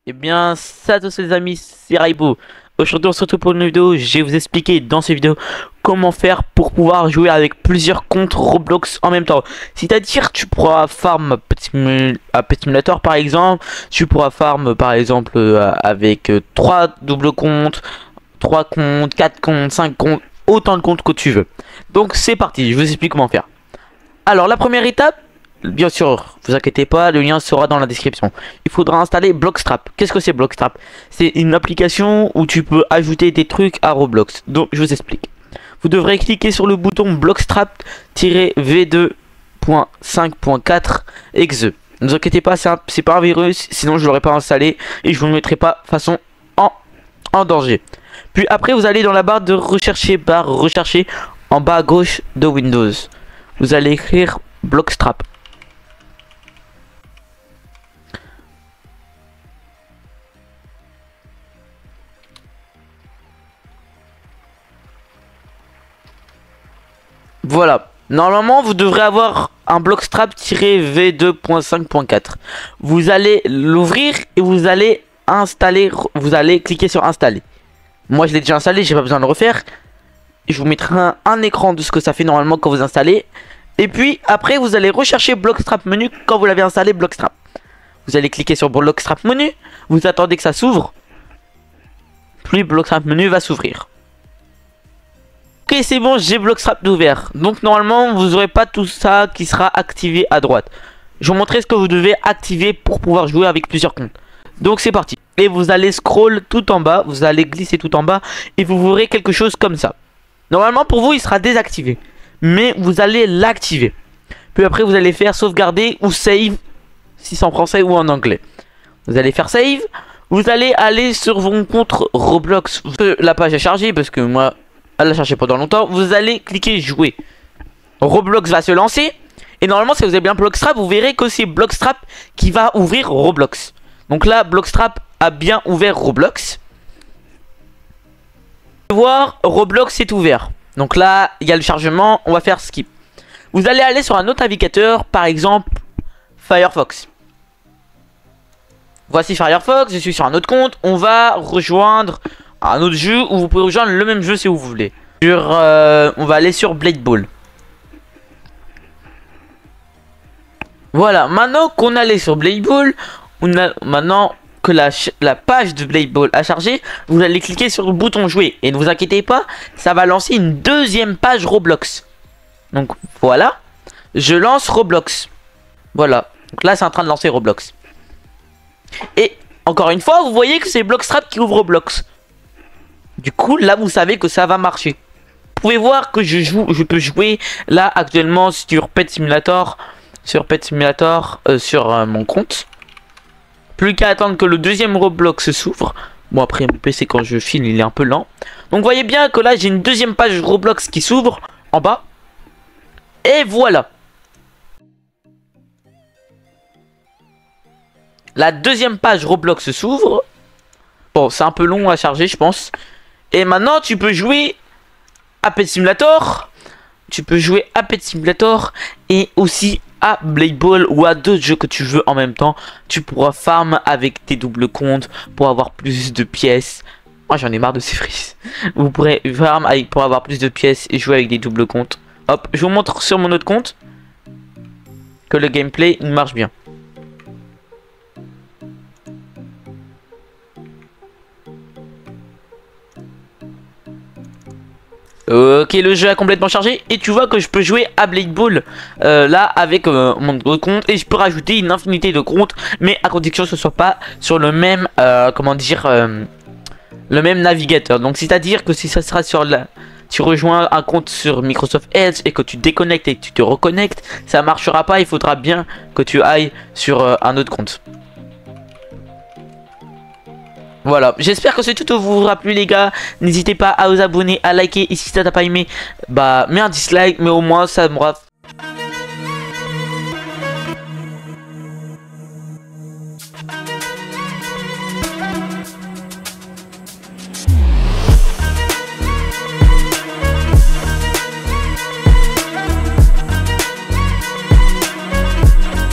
Eh bien, ça tous les amis, c'est Raibo. Aujourd'hui, on se retrouve pour une vidéo. Je vais vous expliquer dans cette vidéo comment faire pour pouvoir jouer avec plusieurs comptes Roblox en même temps. C'est-à-dire, tu pourras farm à Pet Simulator par exemple. Tu pourras farm par exemple avec 3 doubles comptes, 3 comptes, 4 comptes, 5 comptes, autant de comptes que tu veux. Donc, c'est parti, je vous explique comment faire. Alors, la première étape. Bien sûr, vous inquiétez pas, le lien sera dans la description. Il faudra installer Blockstrap. Qu'est-ce que c'est Blockstrap? C'est une application où tu peux ajouter des trucs à Roblox. Donc je vous explique. Vous devrez cliquer sur le bouton Blockstrap-v2.5.4 exe. Ne vous inquiétez pas, c'est pas un virus, sinon je l'aurais pas installé et je vous le mettrai pas de façon en danger. Puis après vous allez dans la barre de rechercher en bas à gauche de Windows. Vous allez écrire Blockstrap. Voilà. Normalement, vous devrez avoir un Blockstrap-v2.5.4. Vous allez l'ouvrir et vous allez installer. Vous allez cliquer sur installer. Moi, je l'ai déjà installé, j'ai pas besoin de le refaire. Je vous mettrai un écran de ce que ça fait normalement quand vous installez. Et puis, après, vous allez rechercher Blockstrap menu quand vous l'avez installé, Blockstrap. Vous allez cliquer sur Blockstrap menu. Vous attendez que ça s'ouvre. Puis, Blockstrap menu va s'ouvrir. Ok, c'est bon, j'ai Blockstrap ouvert. Donc normalement, vous n'aurez pas tout ça qui sera activé à droite. Je vais vous montrer ce que vous devez activer pour pouvoir jouer avec plusieurs comptes. Donc c'est parti. Et vous allez scroll tout en bas, vous allez glisser tout en bas et vous verrez quelque chose comme ça. Normalement pour vous, il sera désactivé. Mais vous allez l'activer. Puis après, vous allez faire sauvegarder ou save, si c'est en français ou en anglais. Vous allez faire save. Vous allez aller sur vos comptes Roblox. La page est chargée parce que moi... elle l'a cherché pendant longtemps. Vous allez cliquer jouer. Roblox va se lancer. Et normalement, si vous avez bien Blockstrap, vous verrez que c'est Blockstrap qui va ouvrir Roblox. Donc là, Blockstrap a bien ouvert Roblox. Voir, Roblox est ouvert. Donc là, il y a le chargement. On va faire skip. Vous allez aller sur un autre navigateur, par exemple Firefox. Voici Firefox. Je suis sur un autre compte. On va rejoindre un autre jeu où vous pouvez rejoindre le même jeu si vous voulez. On va aller sur Blade Ball. Voilà, maintenant qu'on allait sur Blade Ball, maintenant que la page de Blade Ball a chargé, vous allez cliquer sur le bouton jouer. Et ne vous inquiétez pas, ça va lancer une deuxième page Roblox. Donc voilà, je lance Roblox. Voilà, donc là c'est en train de lancer Roblox. Et encore une fois, vous voyez que c'est Blockstrap qui ouvre Roblox. Du coup, là, vous savez que ça va marcher. Vous pouvez voir que je peux jouer là actuellement sur Pet Simulator, sur mon compte. Plus qu'à attendre que le deuxième Roblox s'ouvre. Bon, après, mon PC, quand je filme, il est un peu lent. Donc, vous voyez bien que là, j'ai une deuxième page Roblox qui s'ouvre en bas. Et voilà. La deuxième page Roblox s'ouvre. Bon, c'est un peu long à charger, je pense. Et maintenant, tu peux jouer à Pet Simulator. Tu peux jouer à Pet Simulator et aussi à Blade Ball ou à d'autres jeux que tu veux en même temps. Tu pourras farm avec tes doubles comptes pour avoir plus de pièces. Moi, j'en ai marre de ces frises. Vous pourrez farm pour avoir plus de pièces et jouer avec des doubles comptes. Hop, je vous montre sur mon autre compte que le gameplay marche bien. Ok, le jeu a complètement chargé et tu vois que je peux jouer à Blade Ball là avec mon autre compte et je peux rajouter une infinité de comptes, mais à condition que ce soit pas sur le même le même navigateur. Donc c'est à dire que si ça sera sur tu rejoins un compte sur Microsoft Edge et que tu déconnectes et que tu te reconnectes, ça marchera pas. Il faudra bien que tu ailles sur un autre compte. Voilà, j'espère que ce tuto vous aura plu les gars. N'hésitez pas à vous abonner, à liker et si ça t'a pas aimé, bah mets un dislike, mais au moins ça m'aura